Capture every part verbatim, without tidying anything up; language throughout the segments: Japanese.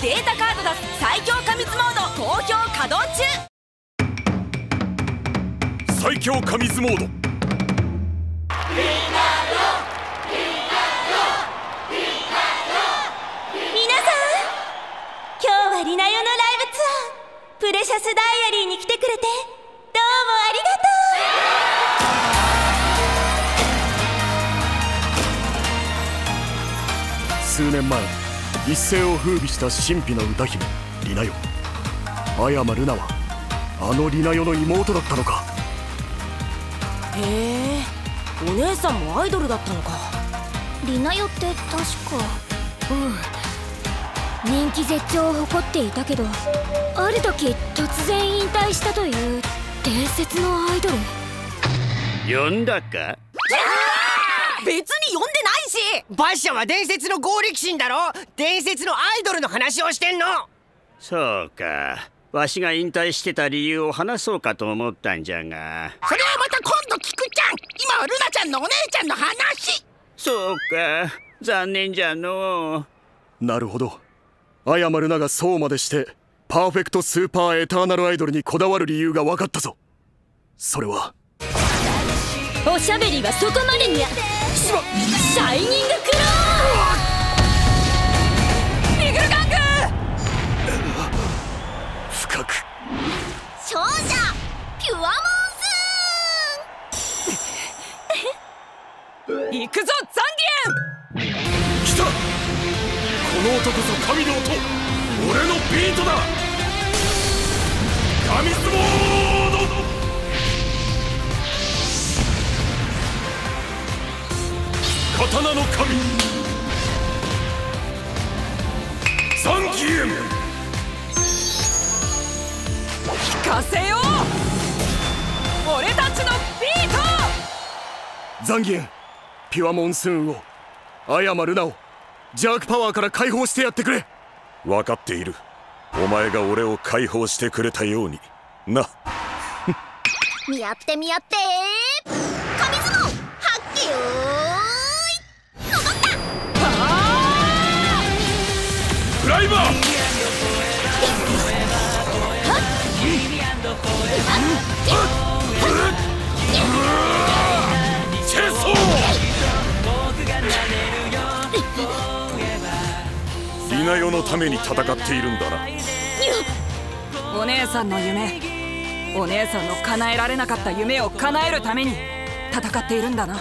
データカード出す最強過密モード好評稼働中。 最強過密モード。 今日はリナヨのライブツアー、プレシャスダイアリーに来てくれてどうもありがとう。数年前一世を風靡した神秘の歌姫リナヨ。阿山ルナはあのリナヨの妹だったのか。 へえ、お姉さんもアイドルだったのか。 リナヨって確か、うん人気絶頂を誇っていたけど、ある時突然引退したという伝説のアイドル。 呼んだか？ 別に呼んでないし。 バッシャは伝説の剛力神だろ。伝説のアイドルの話をしてんの。 そうか、わしが引退してた理由を話そうかと思ったんじゃが。 それはまた今度聞くじゃん。今はルナちゃんのお姉ちゃんの話。 そうか、残念じゃのう。 なるほど、阿山ルナがそうまでしてパーフェクトスーパーエターナルアイドルにこだわる理由が分かったぞ。それはおしゃべりはそこまでにや。シャイニングクローリグルガング深く勝者ピュアモンスーン行くぞザンギエン。 来た。この音こそ神の音、俺のビートだ。神相撲の刀の神ザンギエン。 聞かせよう俺たちのビート。 ザンギエン、ピュアモンスーンを、阿山ルナをジャークパワーから解放してやってくれ。分かっている。お前が俺を解放してくれたようにな。 見合って見合って神相撲発揮よーい。戻った。 フライバー。チェソー。リナヨのために戦っているんだな。 お姉さんの夢、お姉さんの叶えられなかった夢を叶えるために戦っているんだな。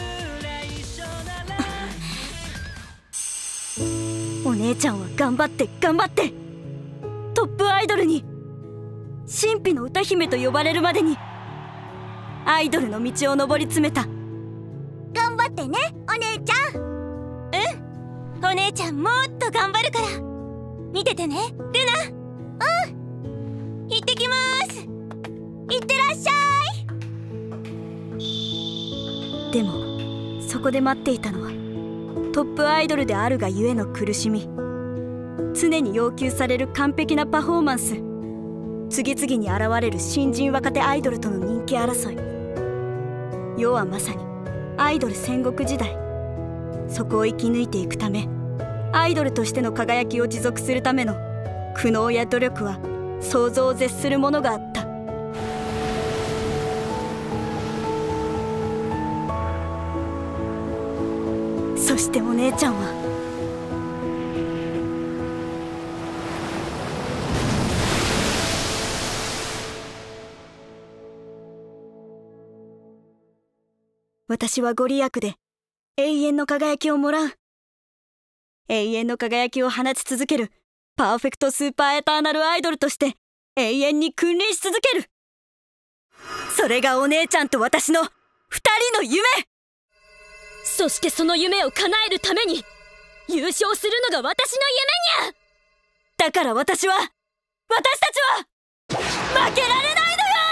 お姉ちゃんは頑張って頑張ってトップアイドルに、神秘の歌姫と呼ばれるまでにアイドルの道を上り詰めた。頑張ってねお姉ちゃん。うん、お姉ちゃんもっと頑張るから見ててねルナ。うん、行ってきます。いってらっしゃい。でもそこで待っていたのはトップアイドルであるがゆえの苦しみ、常に要求される完璧なパフォーマンス、次々に現れる新人若手アイドルとの人気争い。世はまさにアイドル戦国時代。そこを生き抜いていくため、アイドルとしての輝きを持続するための苦悩や努力は想像を絶するものがあった。そしてお姉ちゃんは私はご利益で永遠の輝きをもらう。永遠の輝きを放ち続けるパーフェクトスーパーエターナルアイドルとして永遠に君臨し続ける。それがお姉ちゃんと私の二人の夢。そしてその夢を叶えるために優勝するのが私の夢にゃ。だから私は、私たちは負けられないのよ。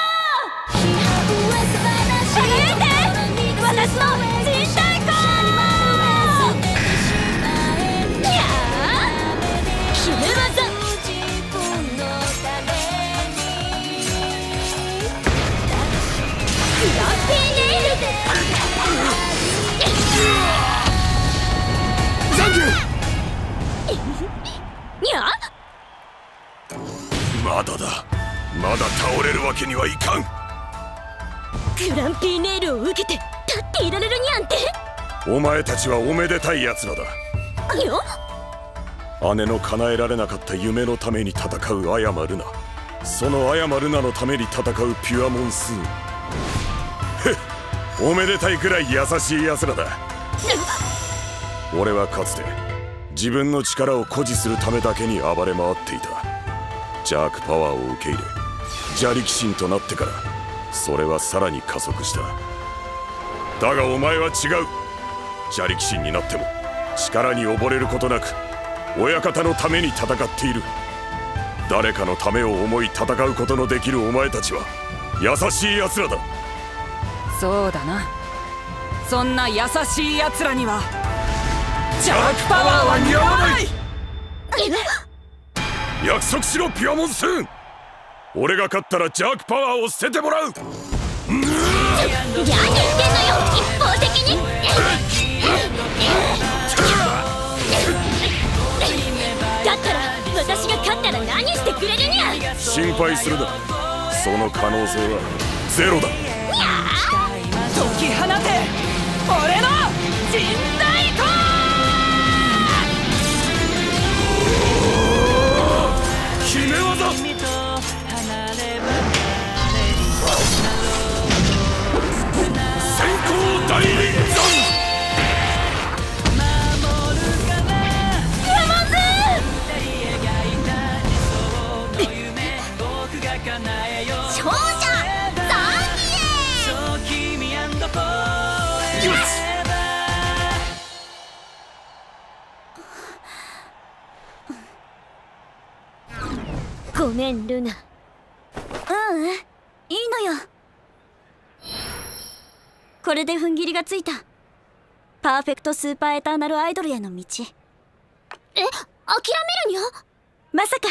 見えて、私の人体功。にゃー決め技。フラッピーネイル。ザンギュー。にゃまだ倒れるわけにはいかん。 グランピーネイルを受けて立っていられるにゃんて。 お前たちはおめでたいやつらだ。 よ姉の叶えられなかった夢のために戦うアヤマルナ、そのアヤマルナのために戦うピュアモンスーン。へっ、おめでたいくらい優しいやつらだ。俺はかつて自分の力を誇示するためだけに暴れ回っていた。邪悪パワーを受け入れ邪力神となってからそれはさらに加速した。だがお前は違う。邪力神になっても力に溺れることなく親方のために戦っている。誰かのためを思い戦うことのできるお前たちは優しいやつらだ。 そうだな。そんな優しいやつらには邪悪パワーは似合わない。 約束しろピュアモンスーン。俺が勝ったら邪悪パワーを捨ててもらう。 何言ってんのよ、一方的に。だったら私が勝ったら何してくれるにゃ。 心配するな、その可能性はゼロだ。 解き放て俺の陣大根。 決め技先行大輪山。 勝者ザンギエ。よし。ごめんルナ。ううん、いいのよ。これで踏ん切りがついた。パーフェクトスーパーエターナルアイドルへの道。え、諦めるにゃ。まさか。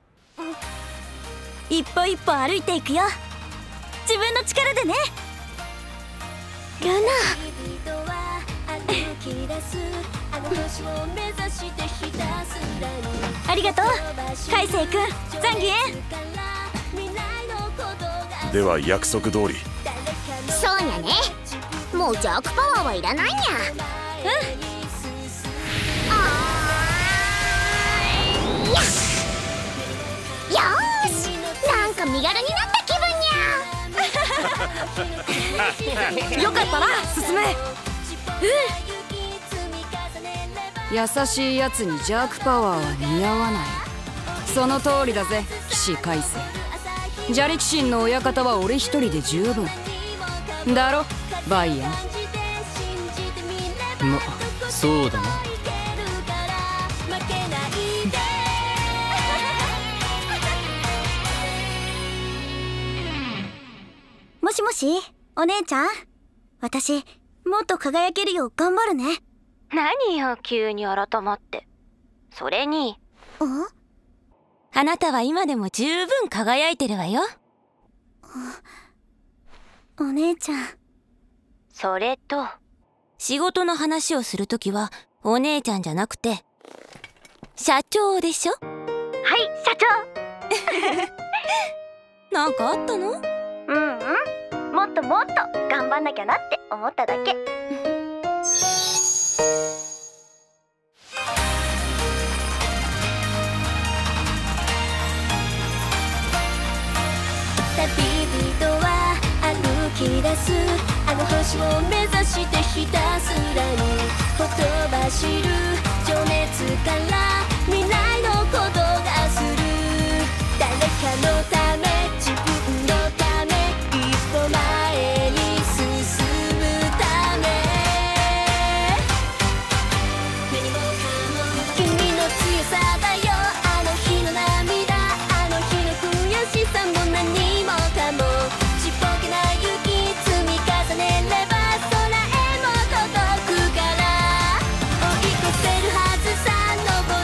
一歩一歩歩いていくよ、自分の力でね。ルナありがとう海星くん、ザンギエ。 では約束通り。 そうにゃね。もう邪悪パワーはいらないにゃ。うん。あーやよーし、なんか身軽になった気分にゃ。よかったな、進め。 優しいやつに邪悪パワーは似合わない。その通りだぜ騎士海星。邪力神の親方は俺一人で十分だろバイエン。 ま、そうだな。 もしもし、お姉ちゃん。私、もっと輝けるよう頑張るね。 何よ、急に改まって。それに、 ん？ あなたは今でも十分輝いてるわよ。 お姉ちゃん。 それと、仕事の話をするときは、お姉ちゃんじゃなくて、社長でしょ？ はい、社長。 なんかあったの？ うんうん。もっともっと頑張んなきゃなって思っただけ。旅人は歩き出す、あの星を目指してひたすらにほとばしる情熱から未来のことがする。誰かのため、自分のため、一歩前に進むため。何もかも君の強さだよ。あの日の涙、あの日の悔しさも何もかもちっぽけな雪積み重ねれば空へも届くから。追い越せるはずさ、登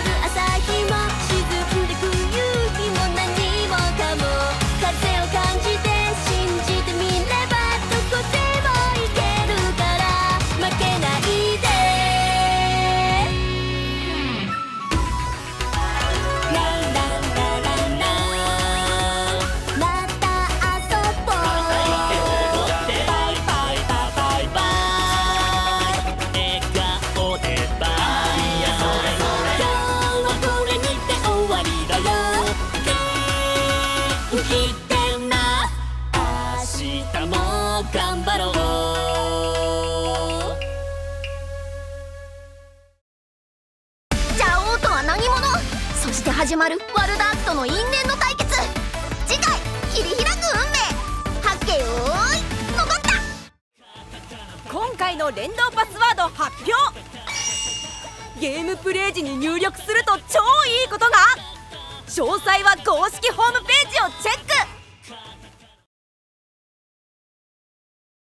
始まるワルダークとの因縁の対決。次回切り開く運命。はっけよーい残った。 今回の連動パスワード発表。ゲームプレイ時に入力すると超いいことが。詳細は公式ホームページをチェック。